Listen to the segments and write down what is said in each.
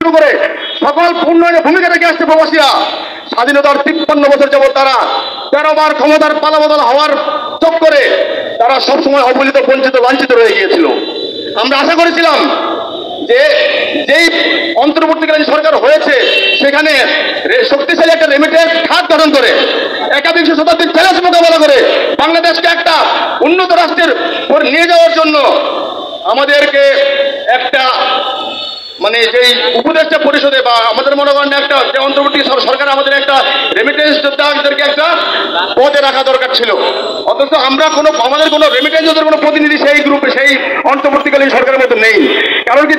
শুরু করে সকল উন্নয়নে ভূমিকা রেখে আসছে প্রবাসীরা। স্বাধীনতার 53 বছর যাবৎ তারা 13 বার ক্ষমতার পালাবদল হওয়ার চক্করে তারা সবসময় অবহেলিত, বঞ্চিত, লাঞ্ছিত রয়ে গিয়েছিল। আমরা আশা করেছিলাম যে যেই অন্তর্বর্তীকালীন সরকার হয়েছে সেখানে শক্তিশালী একটা রেমিটেন্স খাত গঠন করে একাবিংশ শতাব্দীর চ্যালেঞ্জ মোকাবেলা করে বাংলাদেশকে একটা উন্নত রাষ্ট্রের নিয়ে যাওয়ার জন্য আমাদেরকে একটা মানে যেই উপদেষ্টা পরিষদে বা আমাদের মনে করেন একটা যে অন্তর্বর্তী সরকার আমাদের একটা রেমিটেন্স যোদ্ধাদেরকে একটা পদে রাখা দরকার ছিল। অথচ আমরা আমাদের কোনো রেমিটেন্স যোদ্ধার কোনো প্রতিনিধি সেই গ্রুপে সেই অন্তর্বর্তীকালীন সরকারের মধ্যে নেই। কারণ কি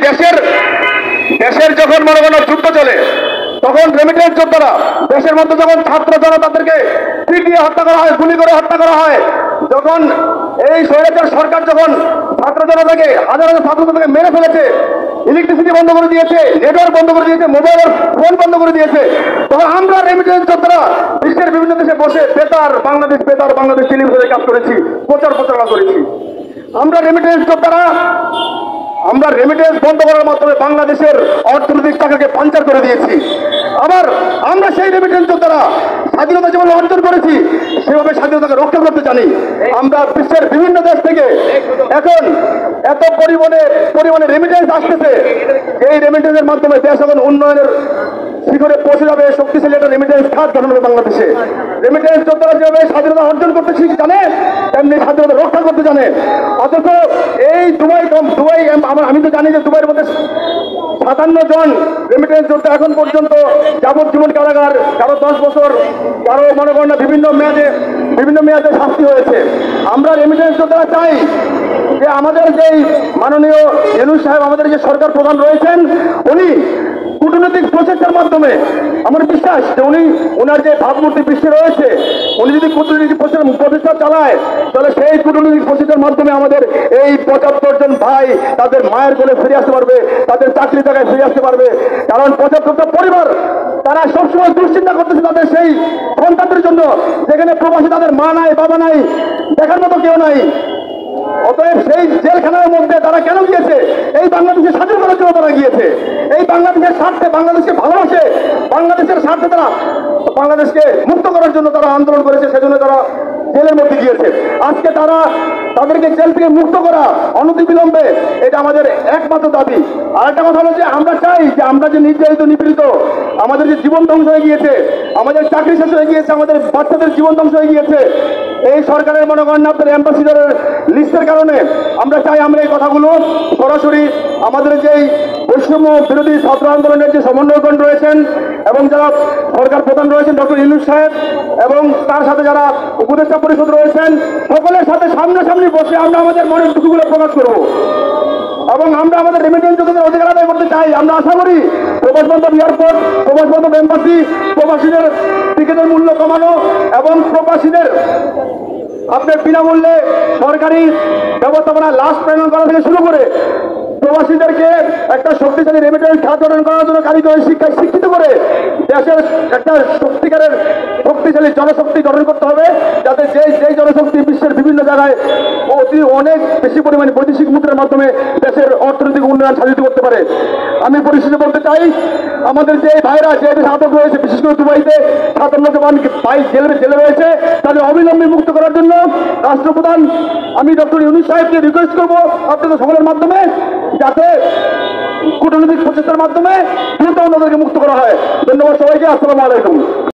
দেশের যখন মনে করেন যুদ্ধ চলে তখন রেমিটেন্স যোদ্ধারা দেশের মধ্যে যখন ছাত্র জনতাদেরকে পিটিয়ে হত্যা করা হয়, গুলি করে হত্যা করা হয়, যখন এই স্বৈরাচার সরকার যখন ছাত্র জনতাকে হাজার হাজার ছাত্র জনতাকে মেরে ফেলেছে, ইলেকট্রিসিটি বন্ধ করে দিয়েছে, নেটওয়ার্ক বন্ধ করে দিয়েছে, মোবাইলের ফোন বন্ধ করে দিয়েছে, তখন আমরা রেমিটেন্স যোদ্ধারা বিশ্বের বিভিন্ন দেশে বসে বেতার বাংলাদেশ টেলিভিশনে কাজ করেছি, প্রচারণা করেছি। আমরা রেমিটেন্স যোদ্ধারা আমরা রেমিটেন্স বন্ধ করার মাধ্যমে বাংলাদেশের অর্থনৈতিক টাকাকে পাঞ্চার করে দিয়েছি। আবার আমরা সেই রেমিটেন্স যোদ্ধারা স্বাধীনতা যেভাবে অর্জন করেছি সেভাবে স্বাধীনতাকে রক্ষা করতে জানি। আমরা বিশ্বের বিভিন্ন দেশ থেকে এখন এত পরিমাণে রেমিটেন্স আসতেছে, এই রেমিটেন্সের মাধ্যমে দেশ এখন উন্নয়নের শিখরে পৌঁছে যাবে। শক্তিশালী একটা রেমিটেন্স খাত গঠন হবে বাংলাদেশে। রেমিটেন্স যোদ্ধারা যেভাবে স্বাধীনতা অর্জন করতে জানে তেমনি স্বাধীনতা রক্ষা করতে জানে। অথচ এই দুবাই আমি তো জানি যে দুবাইয়ের মধ্যে 57 জন রেমিটেন্স যোদ্ধা এখন পর্যন্ত যাবজ্জীবন কারাগার, কারো 10 বছর, কারো মনে করেন না বিভিন্ন মেয়াদে শাস্তি হয়েছে। আমরা রেমিটেন্স যোদ্ধারা চাই যে আমাদের যেই মাননীয় ইউনূস সাহেব, আমাদের যে সরকার প্রধান রয়েছেন, উনি কূটনৈতিক প্রচেষ্টার মাধ্যমে আমার বিশ্বাস যে ওনার যে ভাবমূর্তি বিশ্বে রয়েছে, উনি যদি কূটনৈতিক প্রচেষ্টা চালায় তাহলে সেই কূটনৈতিক প্রচেষ্টার মাধ্যমে আমাদের এই 75 জন ভাই তাদের মায়ের কোলে ফিরে আসতে পারবে, তাদের চাকরি জায়গায় ফিরে আসতে পারবে। কারণ 75টা পরিবার তারা সবসময় দুশ্চিন্তা করতেছে তাদের সেই সন্তানদের জন্য, যেখানে প্রবাসী তাদের মা নাই, বাবা নাই, দেখার মতো কেউ নাই। অতএব সেই জেলখানার মধ্যে তারা কেন গিয়েছে? এই বাংলাদেশের স্বাধীন করার জন্য তারা গিয়েছে। এই বাংলাদেশের স্বার্থে, বাংলাদেশকে ভালোবাসে, বাংলাদেশের স্বার্থে তারা বাংলাদেশকে মুক্ত করার জন্য তারা আন্দোলন করেছে, সেজন্য তারা জেলের মধ্যে গিয়েছে। আজকে তাদেরকে জেল থেকে মুক্ত করা অনতিবিলম্বে, এটা আমাদের একমাত্র দাবি। আরেকটা কথা হলো যে আমরা চাই যে আমরা যে নির্যাতিত নিপীড়িত, আমাদের যে জীবন ধ্বংস হয়ে গিয়েছে, আমাদের চাকরি শেষ হয়ে গিয়েছে, আমাদের বাচ্চাদের জীবন ধ্বংস হয়ে গিয়েছে এই সরকারের মনে করেন আপনাদের অ্যাম্বাসিডারের লিস্টের কারণে, আমরা চাই আমরা এই কথাগুলো সরাসরি আমাদের যেই বৈষম্য বিরোধী ছাত্র আন্দোলনের যে সমন্বয়কগণ রয়েছেন এবং যারা সরকার প্রধান রয়েছেন ডক্টর ইউনূস সাহেব এবং তার সাথে যারা উপদেষ্টা পরিষদ রয়েছেন, সকলের সাথে সামনাসামনি বসে আমরা আমাদের মনের দুঃখগুলো প্রকাশ করব এবং আমরা আমাদের রেমিটেন্স যোদ্ধাদের অধিকার আদায় করতে চাই। আমরা আশা করি প্রবাস বান্ধব এয়ারপোর্ট, প্রবাস বান্ধব এম্বাসি, প্রবাসীদের টিকিটের মূল্য কমানো এবং প্রবাসীদের আপনার বিনামূল্যে সরকারি ব্যবস্থাপনা লাশ প্রেরণ করা থেকে শুরু করে প্রবাসীদেরকে একটা শক্তিশালী রেমিটেন্স খাত গঠন করার জন্য কারিগরি শিক্ষায় শিক্ষিত করে দেশের একটা শক্তিশালী জনশক্তি গঠন করতে হবে, যাতে যেই জনশক্তি বিশ্বের বিভিন্ন জায়গায় অনেক বেশি পরিমাণে বৈদেশিক মুদ্রার মাধ্যমে দেশের অর্থনৈতিক উন্নয়ন সাধিত করতে পারে। আমি পরিশেষে বলতে চাই, আমাদের যে ভাইরা যে দেশে আটক রয়েছে, বিশেষ করে দুবাইতে 57 জন ভাই জেলে রয়েছে, তাদের অবিলম্বে মুক্ত করার জন্য রাষ্ট্রপ্রধান আমি ডক্টর ইউনূস সাহেবকে রিকোয়েস্ট করবো আপনাদের সকলের মাধ্যমে, যাতে কূটনৈতিক প্রচেষ্টার মাধ্যমে দ্রুত ওনাদেরকে মুক্ত করা হয়। ধন্যবাদ সবাইকে। আসসালামু আলাইকুম।